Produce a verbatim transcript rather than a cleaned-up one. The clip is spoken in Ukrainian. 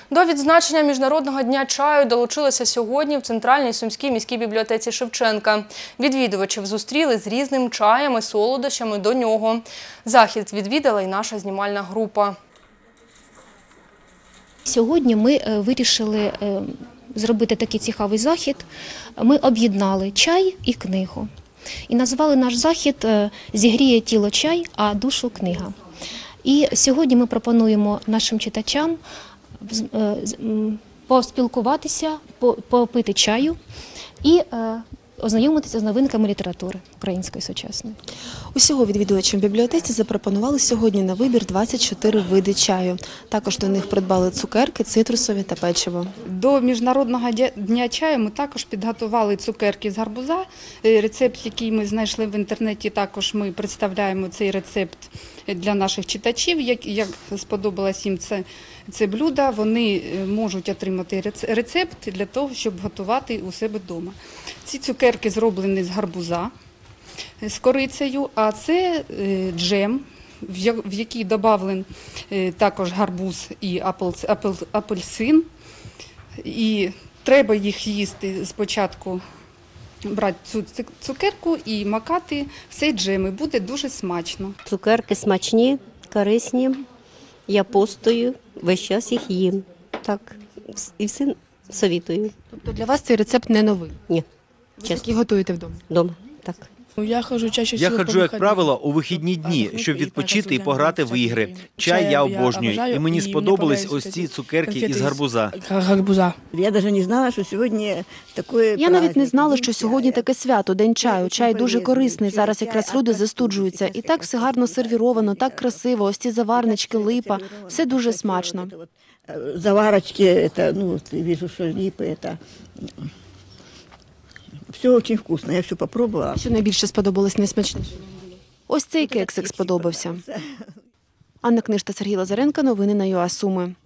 До відзначення Міжнародного дня чаю долучилися сьогодні в Центральній Сумській міській бібліотеці Шевченка. Відвідувачів зустріли з різним чаєм і солодощами до нього. Захід відвідала і наша знімальна група. Сьогодні ми вирішили зробити такий цікавий захід. Ми об'єднали чай і книгу. І назвали наш захід «Зігріє тіло чай, а душу книга». І сьогодні ми пропонуємо нашим читачам поспілкуватися, попити чаю і ознайомитися з новинками літератури української сучасної. Усього відвідувачам бібліотеці запропонували сьогодні на вибір двадцять чотири види чаю. Також до них придбали цукерки, цитрусові та печиво. До Міжнародного дня чаю ми також підготували цукерки з гарбуза. Рецепт, який ми знайшли в інтернеті, також ми представляємо цей рецепт для наших читачів. Як, як сподобалось їм це, це блюдо, вони можуть отримати рецепт для того, щоб готувати у себе вдома. Ці цукерки зроблені з гарбуза, з корицею, а це джем, в який додавлений також гарбуз і апельсин. І треба їх їсти спочатку, брати цю цукерку і макати в цей джем, і буде дуже смачно. Цукерки смачні, корисні, я постою, весь час їх їм. Так, і всім совітую. Тобто для вас цей рецепт не новий? Ні. Ви такі готуєте вдома? Дома, так. Я ходжу чаще Я всього ходжу, по як вихідним. правило, у вихідні дні, щоб відпочити і пограти в ігри. Чай я обожнюю, і мені сподобались ось ці цукерки із гарбуза. Гарбуза. Я навіть не знала, що сьогодні таке. Я навіть не знала, що сьогодні таке свято, День чаю. Чай дуже корисний, зараз якраз люди застуджуються. І так все гарно сервіровано, так красиво, ось ці заварнички, липа, все дуже смачно. Заварочки, це, ну, бачу, що липи, це... Все дуже вкусно, я все попробувала. Що найбільше сподобалось, найсмачніше? Ось цей кексик сподобався. Анна Книж та Сергій Лазаренко, новини на ЮА Суми.